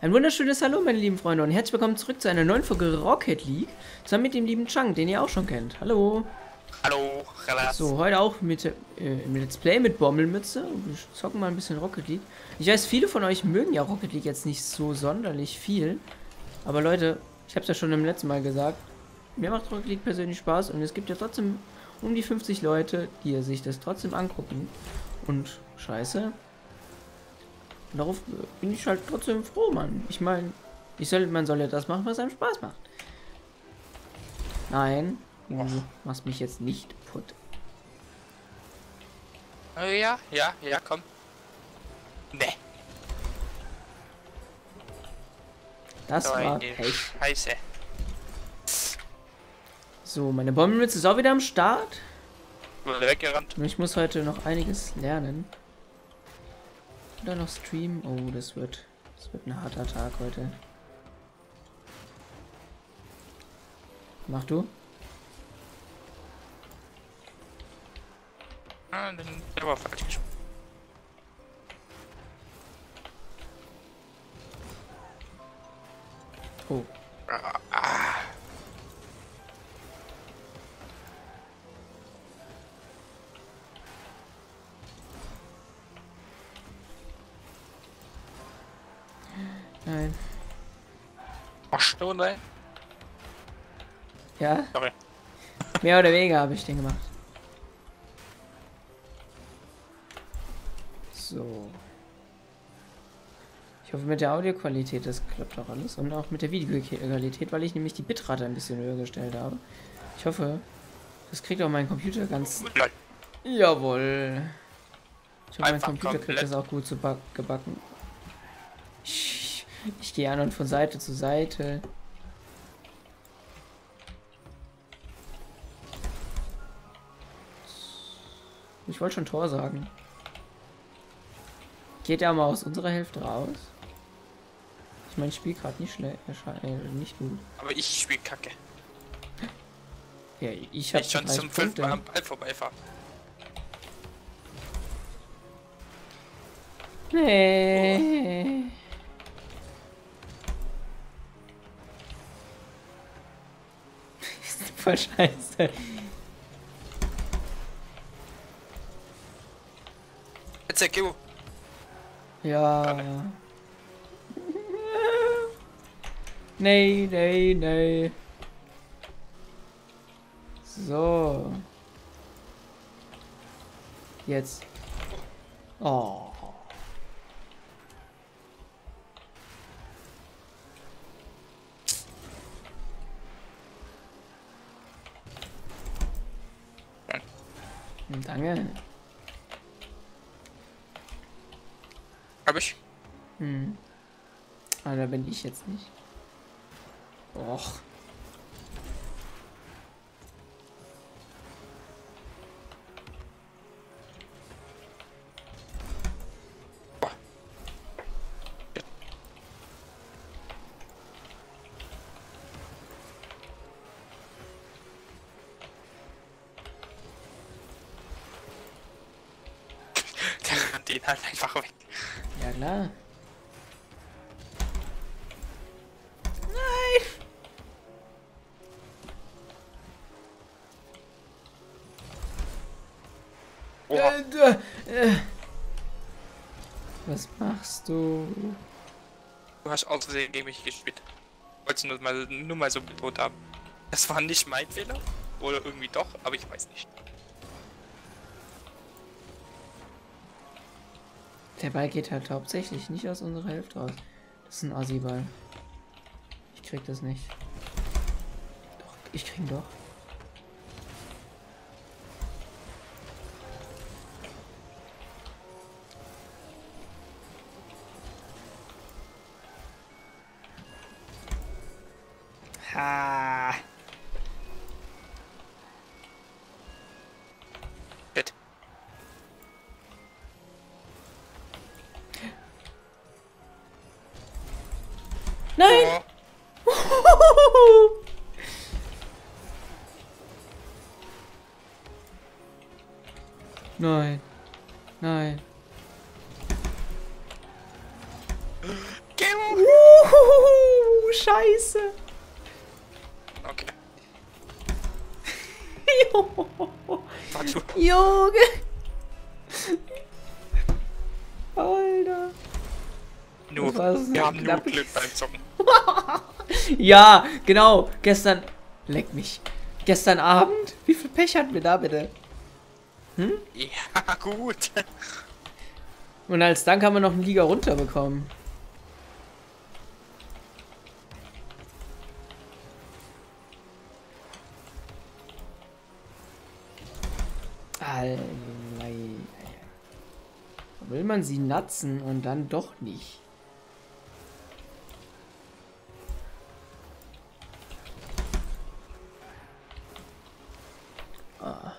Ein wunderschönes Hallo, meine lieben Freunde, und herzlich willkommen zurück zu einer neuen Folge Rocket League, zusammen mit dem lieben Chang, den ihr auch schon kennt. Hallo. Hallo, Relax. So, heute auch mit im Let's Play mit Bommelmütze. Wir zocken mal ein bisschen Rocket League. Ich weiß, viele von euch mögen ja Rocket League jetzt nicht so sonderlich viel. Aber Leute, ich habe es ja schon im letzten Mal gesagt, mir macht Rocket League persönlich Spaß und es gibt ja trotzdem um die 50 Leute, die sich das trotzdem angucken. Und scheiße. Darauf bin ich halt trotzdem froh, Mann. Ich meine, man soll ja das machen, was einem Spaß macht. Nein, du machst mich jetzt nicht putt. Ja, komm. Nee. Das So war eine Pech. Scheiße. So, meine Bombenmütze ist auch wieder am Start. Wurde weggerannt. Und ich muss heute noch einiges lernen. Oder noch streamen. Oh, das wird ein harter Tag heute. Mach du? Ah, der war falsch gesprungen. Oh. Nein. Machst du rein? Ja? Sorry. Mehr oder weniger habe ich den gemacht. So. Ich hoffe, mit der Audioqualität, das klappt auch alles. Und auch mit der Videoqualität, weil ich nämlich die Bitrate ein bisschen höher gestellt habe. Ich hoffe, das kriegt auch mein Computer ganz... Lol. Jawohl. Ich hoffe, mein Einfach Computer kriegt komplett. das auch gut gebacken. Ich gehe an und von Seite zu Seite. Ich wollte schon Tor sagen. Geht er mal aus unserer Hälfte raus? Ich meine, ich spiele gerade nicht schlecht, nicht gut. Aber ich spiel Kacke. Ja, ich habe Ich schon zum 5. Mal am Ball vorbeifahren. Nee. Ist voll scheiße. Jetzt der Geo. Ja. Nee, nee, nee. So. Jetzt. Oh. Danke. Hab ich. Aber da bin ich jetzt nicht. Och. Der rennt den halt einfach weg. Ja klar. Oha. Was machst du? Du hast aus Versehen gegen mich gespielt. Wolltest nur mal so betont haben. Das war nicht mein Fehler. Oder irgendwie doch, aber ich weiß nicht. Der Ball geht halt hauptsächlich nicht aus unserer Hälfte raus. Das ist ein Assi-Ball. Ich krieg das nicht. Doch, ich krieg ihn doch. Ha! Shit. Nein! Oh. Nein. Nein. Geh hoch! Scheiße. Okay. Jo. Warte. Junge. Alter. Nur, Das war so wir haben nur knapp. Glück beim Zocken. Ja, genau. Gestern. Leck mich. Gestern Abend. Wie viel Pech hatten wir da bitte? Hm? Ja, gut. Und als Dank haben wir noch eine Liga runterbekommen. Will man sie natzen und dann doch nicht? Ah.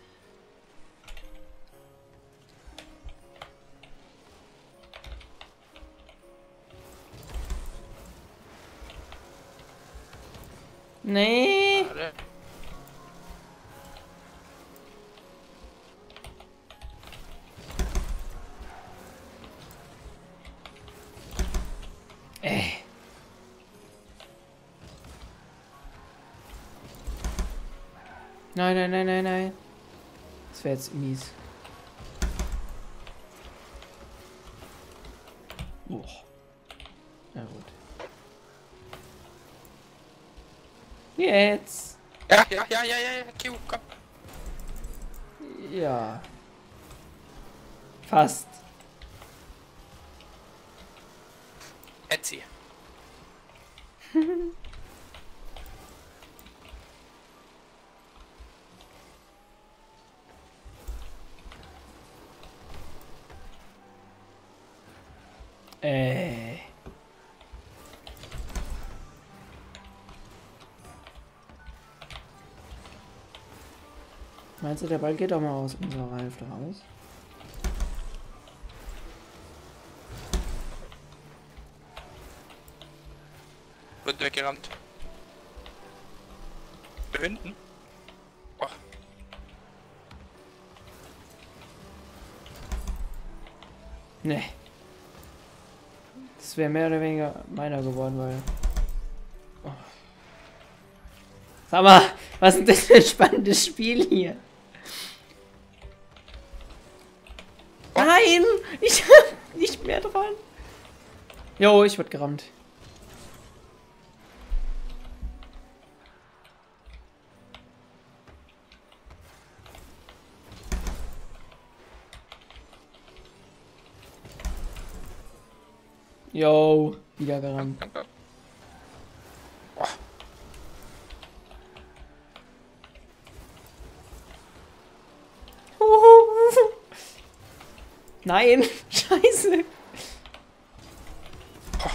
Nee. Warte. Nein, nein, nein, nein, nein. Das wäre jetzt mies. Boah. Na gut. Jetzt. Ja, Q, komm. Ja. Fast. Erzähl. Meinst du, der Ball geht doch mal aus unserer Hälfte raus? Wird weggerannt. Da hinten. Oh. Nee. Das wäre mehr oder weniger meiner geworden, weil... Oh. Sag mal, was ist denn das für ein spannendes Spiel hier? Oh. Nein! Ich hab nicht mehr dran. Jo, ich wurde gerammt. Jo, wieder gerammt. Oh. Nein, scheiße. Oh.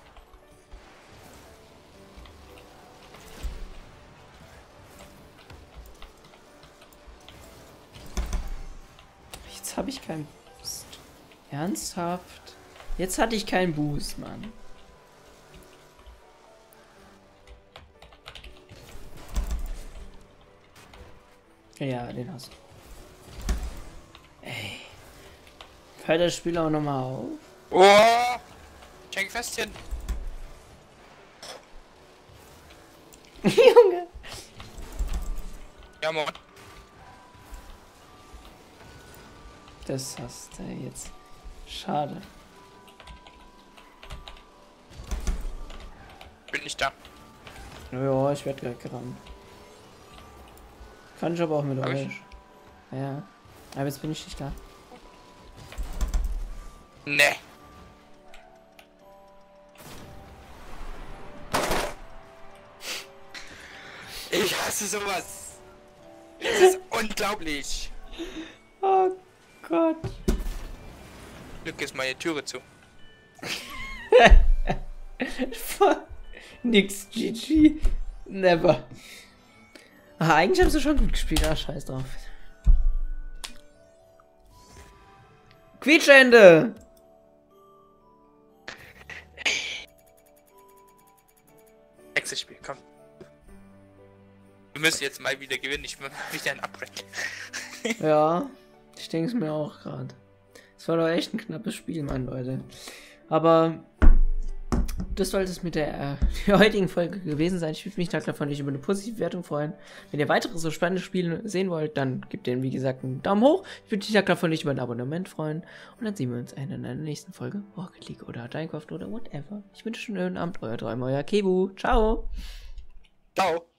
Jetzt habe ich keinen Boost. Ernsthaft? Jetzt hatte ich keinen Boost, Mann. Ja, den hast du. Ey. Hört das Spiel auch nochmal auf? Oh! Schenk Festchen. Junge. Ja, Mann. Das hast du jetzt. Schade. Bin nicht da. Ja, ich werde gerade gerammt. Kann ich aber auch mit Hab euch. ich? Ja. Aber jetzt bin ich nicht da. Nee. Ich hasse sowas. Das ist unglaublich. Oh Gott. Glück ist meine Türe zu. Nix, GG. Never. Ah, eigentlich haben sie schon gut gespielt. Ah, scheiß drauf. Quietschende! Nächstes Spiel, komm. Wir müssen jetzt mal wieder gewinnen, ich will wieder ein Abbrechen. Ja, ich denke es mir auch gerade. Es war doch echt ein knappes Spiel, Mann, Leute. Aber das sollte es mit der heutigen Folge gewesen sein. Ich würde mich davon nicht über eine positive Wertung freuen. Wenn ihr weitere so spannende Spiele sehen wollt, dann gebt denen, wie gesagt, einen Daumen hoch. Ich würde mich davon nicht über ein Abonnement freuen. Und dann sehen wir uns in einer nächsten Folge Rocket League oder Minecraft oder whatever. Ich wünsche einen schönen Abend, euer Träumer, euer Kebu. Ciao. Ciao.